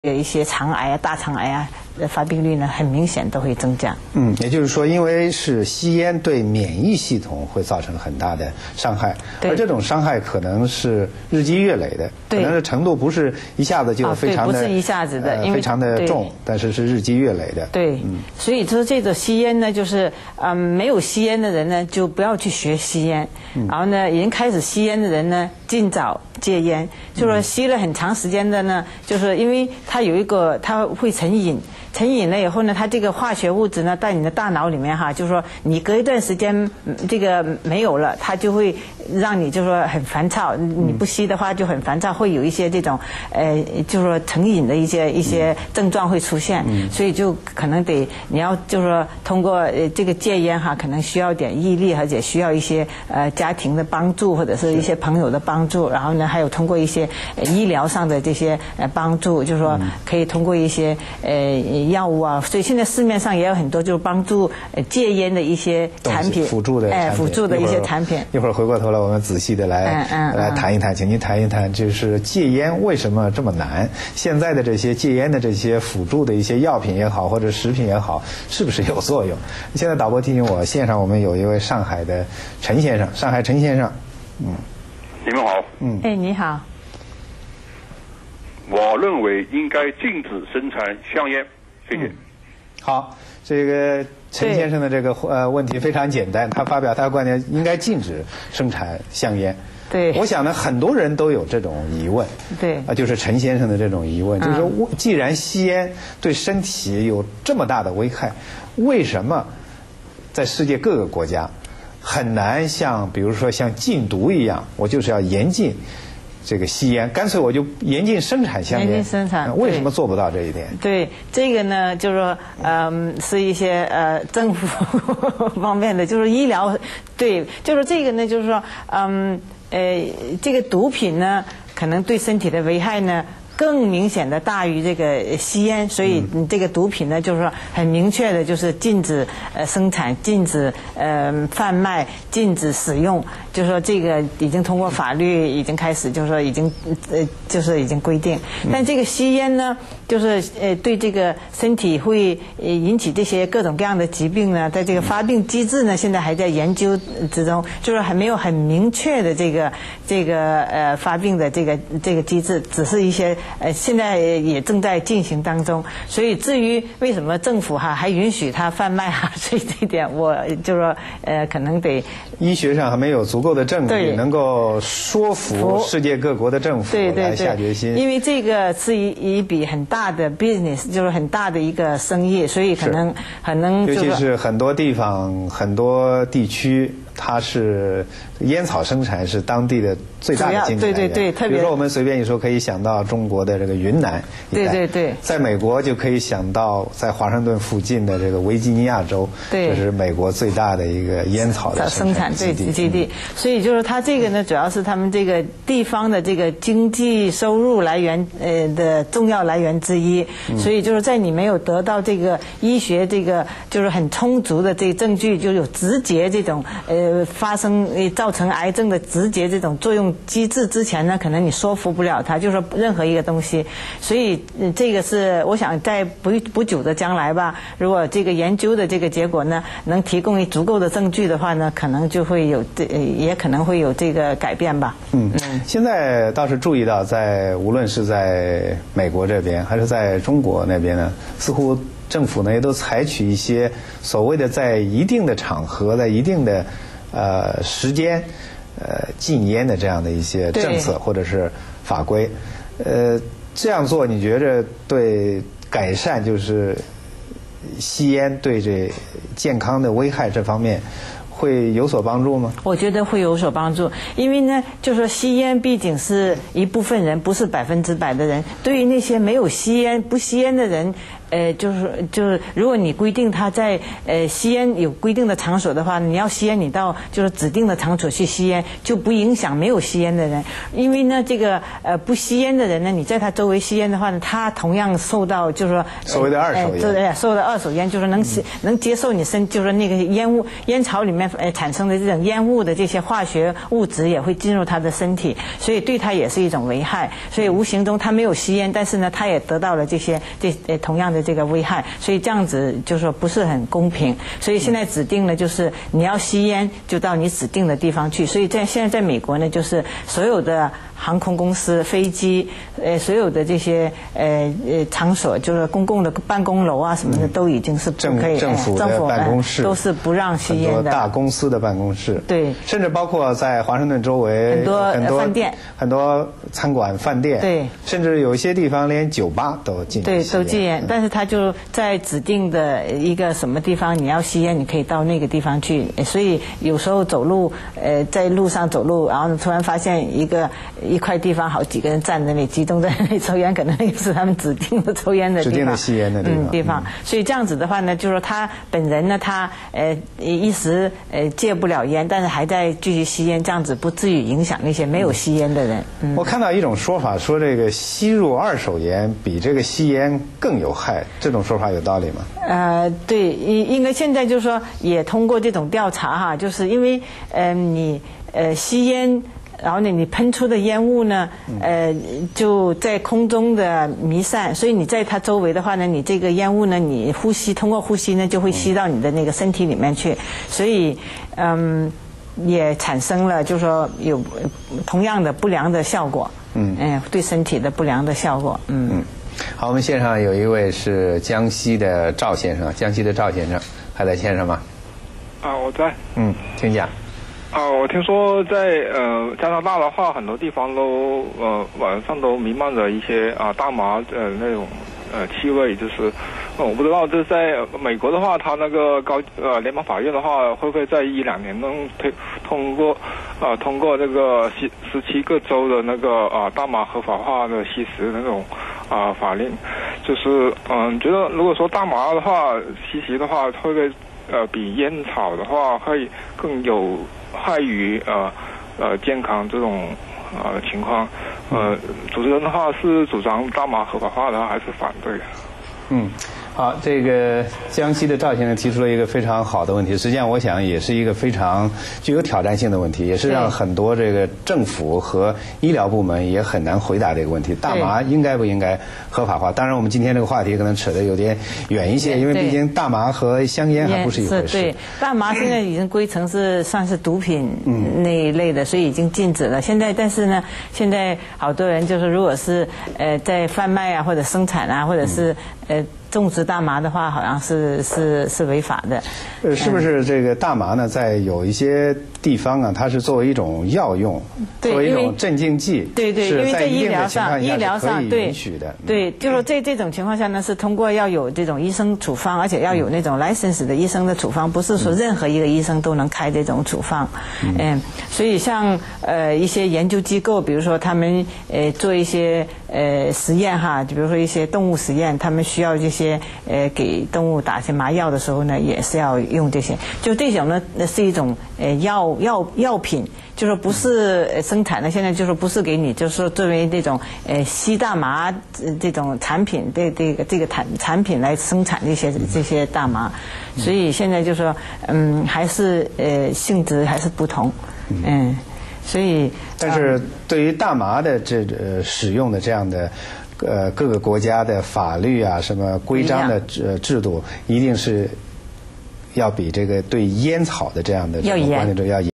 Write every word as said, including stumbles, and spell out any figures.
有一些肠癌啊、大肠癌啊，发病率呢很明显都会增加。 嗯，也就是说，因为是吸烟对免疫系统会造成很大的伤害，而这种伤害可能是日积月累的，可能是程度不是一下子就非常的， 啊、不是一下子的， 呃、 因为非常的重，但是是日积月累的。 对， 嗯， 所以说这个吸烟呢，就是嗯，没有吸烟的人呢，就不要去学吸烟，嗯、然后呢，已经开始吸烟的人呢，尽早戒烟。就说吸了很长时间的呢，就是因为它有一个，它会成瘾，成瘾了以后呢，它这个化学物质呢，在你的大脑里面哈，就是说你隔一段时间这个没有了，它就会让你就说很烦躁。你不吸的话就很烦躁，会有一些这种呃，就是说成瘾的一些一些症状会出现，嗯、所以就可能得你要就是说通过呃这个戒烟哈，可能需要点毅力，而且需要一些呃家庭的帮助或者是一些朋友的帮助，然后呢还有通过一些呃医疗上的这些呃帮助，就是说可以通过一些呃药物啊，所以现在市面上也有很多就是帮助呃戒烟的一些产品， 辅助的哎辅助的一些产品。 一会儿回过头来我们仔细的来、嗯嗯、来谈一谈，请您谈一谈，就是戒烟为什么这么难？现在的这些戒烟的这些辅助的一些药品也好，或者食品也好，是不是有作用？现在导播提醒我，线上我们有一位上海的陈先生，上海陈先生，嗯， 你们好， 嗯，哎，你好。 我认为应该禁止生产香烟，谢谢。嗯、 好，这个陈先生的这个呃问题非常简单，他发表他的观点，应该禁止生产香烟。 对， 我想呢，很多人都有这种疑问。 对， 啊，就是陈先生的这种疑问，就是说，既然吸烟对身体有这么大的危害，为什么在世界各个国家很难像比如说像禁毒一样，我就是要严禁这个吸烟，干脆我就严禁生产香烟。 严禁生产， 为什么做不到这一点？ 对，这个呢，就是说，嗯，是一些呃政府方面的，就是医疗，对，就是这个呢，就是说，嗯，呃，这个毒品呢，可能对身体的危害呢，更明显的大于这个吸烟，所以这个毒品呢，就是说很明确的，就是禁止呃生产、禁止呃贩卖、禁止使用，就是说这个已经通过法律已经开始，就是说已经呃就是已经规定。但这个吸烟呢，就是呃对这个身体会呃引起这些各种各样的疾病呢，在这个发病机制呢，现在还在研究之中，就是还没有很明确的这个这个呃发病的这个这个机制，只是一些。呃，现在也正在进行当中，所以至于为什么政府哈还允许它贩卖哈，所以这一点我就说呃，可能得医学上还没有足够的证据能够说服世界各国的政府来下决心。 对对对，因为这个是一一笔很大的 business， 就是很大的一个生意，所以可能可能尤其是很多地方很多地区。它是烟草生产是当地的最大的经济来源， 对对对，特别比如说我们随便一说，可以想到中国的这个云南一带， 对对对， 在美国就可以想到在华盛顿附近的这个维吉尼亚州， 对， 这是美国最大的一个烟草的生产基地。基地，所以就是它这个呢，主要是他们这个地方的这个经济收入来源呃的重要来源之一。嗯、所以就是在你没有得到这个医学这个就是很充足的这个证据，就有直接这种呃。呃，发生呃造成癌症的直接这种作用机制之前呢，可能你说服不了他，就是说任何一个东西，所以、呃、这个是我想在不不久的将来吧，如果这个研究的这个结果呢，能提供足够的证据的话呢，可能就会有这、呃、也可能会有这个改变吧。 嗯嗯，现在倒是注意到，在无论是在美国这边还是在中国那边呢，似乎政府呢也都采取一些所谓的在一定的场合，在一定的呃，时间，呃，禁烟的这样的一些政策或者是法规，呃，这样做你觉着对改善就是吸烟对这健康的危害这方面会有所帮助吗？ 我觉得会有所帮助，因为呢，就说吸烟毕竟是一部分人，不是百分之百的人。对于那些没有吸烟、不吸烟的人， 呃，就是就是，如果你规定他在呃吸烟有规定的场所的话，你要吸烟，你到就是指定的场所去吸烟，就不影响没有吸烟的人。因为呢，这个呃不吸烟的人呢，你在他周围吸烟的话呢，他同样受到就是说所谓的二手烟， 呃，受到二手烟就是能、嗯、能接受你身就是那个烟雾烟草里面呃产生的这种烟雾的这些化学物质也会进入他的身体，所以对他也是一种危害。所以无形中他没有吸烟，但是呢，他也得到了这些这呃同样的这个危害，所以这样子就是说不是很公平。所以现在指定呢，就是你要吸烟就到你指定的地方去。所以在现在在美国呢，就是所有的航空公司、飞机，呃，所有的这些呃呃场所，就是公共的办公楼啊什么的，都已经是不可以， 政府的办公室、呃、 都是不让吸烟的。 很多大公司的办公室， 对， 甚至包括在华盛顿周围很多很多饭店、 很多餐馆、饭店， 对， 甚至有一些地方连酒吧都禁止对， 吸烟， 都禁烟。但是他就在指定的一个什么地方，你要吸烟，你可以到那个地方去。所以有时候走路，呃，在路上走路，然后突然发现一个一块地方好几个人站在那里集中在那里抽烟，可能那个是他们指定的抽烟的地方， 指定的吸烟的地方。 嗯，地方。所以这样子的话呢，就是说他本人呢，他呃一时呃戒不了烟，但是还在继续吸烟，这样子不至于影响那些没有吸烟的人。嗯， 我看到一种说法，说这个吸入二手烟比这个吸烟更有害，这种说法有道理吗？ 呃，对，因因为现在就是说也通过这种调查哈，就是因为呃你呃吸烟。然后呢，你喷出的烟雾呢，呃，就在空中的弥散，所以你在它周围的话呢，你这个烟雾呢，你呼吸通过呼吸呢，就会吸到你的那个身体里面去，所以，嗯，也产生了就是说有同样的不良的效果，嗯，哎、呃，对身体的不良的效果，嗯。嗯， 好，我们线上有一位是江西的赵先生，江西的赵先生还在线上吗？ 啊，我在。 嗯，请讲。 啊，我听说在呃加拿大的话，很多地方都呃晚上都弥漫着一些啊大麻呃那种呃气味，就是、呃、我不知道这在美国的话，它那个高呃联邦法院的话，会不会在一两年能推通过啊、呃、通过这个十十七个州的那个啊、呃、大麻合法化的吸食那种啊、呃、法令，就是嗯、呃、觉得如果说大麻的话吸食的话，会不会呃比烟草的话会更有害于呃呃健康这种呃情况，呃，主持人的话是主张大麻合法化的，还是反对？ 嗯，好，这个江西的赵先生提出了一个非常好的问题，实际上我想也是一个非常具有挑战性的问题，也是让很多这个政府和医疗部门也很难回答这个问题。大麻应该不应该合法化？当然，我们今天这个话题可能扯得有点远一些，因为毕竟大麻和香烟还不是一回事。 对，大麻现在已经归成是算是毒品那一类的，所以已经禁止了。现在，但是呢，现在好多人就是如果是呃在贩卖啊，或者生产啊，或者是呃。种植大麻的话，好像是是是违法的。 呃，是不是这个大麻呢？在有一些地方啊，它是作为一种药用，作为一种镇静剂。 对对，因为在医疗上，医疗上对允许的。 对，就是说在这种情况下呢，是通过要有这种医生处方，而且要有那种 license 的医生的处方，不是说任何一个医生都能开这种处方。嗯，嗯所以像呃一些研究机构，比如说他们呃做一些呃实验哈，就比如说一些动物实验，他们需要这些。些呃给动物打一些麻药的时候呢，也是要用这些。就这种呢，是一种呃药药药品，就是不是生产的，现在就是不是给你，就是说作为这种呃吸大麻这种产品的这个这个产产品来生产这些这些大麻，所以现在就说嗯还是呃性质还是不同，嗯，所以但是对于大麻的这呃使用的这样的。呃，各个国家的法律啊，什么规章的呃制度，一定是要比这个对烟草的这样的这种观念中要严。